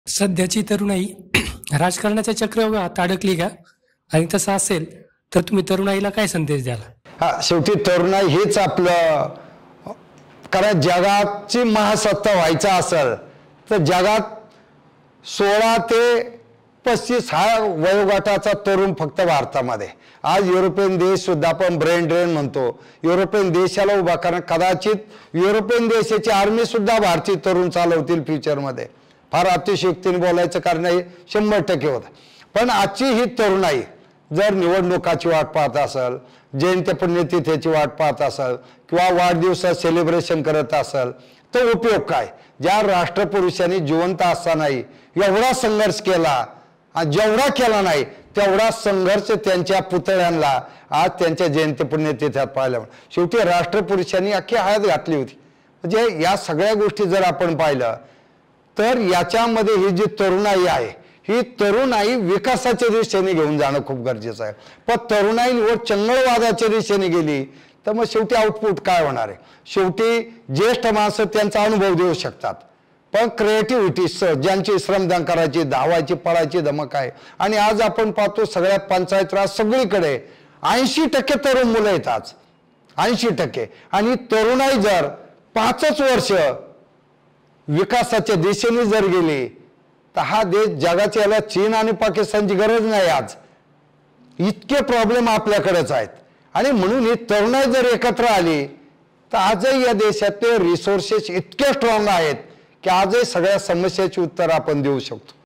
सध्याची तरुणाई राजकारणाच्या चक्रव्यूहात अडकली का? आणि तसं असेल तर तुम्ही तरुणाईला काय संदेश द्याल? शेवटी तरुणाई हेच आपलं, कारण जगाची महासत्ता व्हायचा असेल तर जगात 16 ते 35 हा वयोगटाचा तरुण फक्त भारतामध्ये. आज युरोपियन देश सुद्धा आपण ब्रेन ड्रेन म्हणतो. युरोपियन देशाला उभा करणं, कदाचित युरोपियन देशाची आर्मी सुद्धा भारतीय तरुण चालवतील फ्युचरमध्ये. फार अतिशयोक्तीने बोलायचं कारण हे 100% होतं. पण आजची ही तरुणाई जर निवडणुकाची वाट पाहत असेल, जयंती पुण्यतिथीची वाट पाहत असेल किंवा वाढदिवसात सेलिब्रेशन करत असेल तर उपयोग काय? ज्या राष्ट्रपुरुषांनी जिवंत असतानाही एवढा संघर्ष केला, जेवढा केला नाही तेवढा संघर्ष त्यांच्या पुतळ्यांना आज त्यांच्या जयंती पुण्यतिथ्यात पाहिला. शेवटी राष्ट्रपुरुषांनी अख्खी हयात घातली होती. म्हणजे या सगळ्या गोष्टी जर आपण पाहिलं तर याच्यामध्ये ही जी तरुणाई आहे, ही तरुणाई विकासाच्या दिशेने घेऊन जाणं खूप गरजेचं आहे. पण तरुणाई निवड चंगळवादाच्या दिशेने गेली तर मग शेवटी आउटपुट काय होणार आहे? शेवटी ज्येष्ठ माणसं त्यांचा अनुभव देऊ शकतात, पण क्रिएटिव्हिटी ज्यांची श्रमदान करायची, धावायची, पळायची धमक आहे. आणि आज आपण पाहतो सगळ्या पंचायत राज सगळीकडे 80% तरुण मुलं आहेत आज, 80%. आणि तरुणाई जर 5च वर्ष विकासाच्या दिशेने जर गेली तर हा देश जगाच्या याला चीन आणि पाकिस्तानची गरज नाही. आज इतके प्रॉब्लेम आपल्याकडेच आहेत. आणि म्हणून ही तरुणाई जर एकत्र आली तर आजही या देशातले रिसोर्सेस इतके स्ट्रॉंग आहेत की आजही सगळ्या समस्याची उत्तर आपण देऊ शकतो.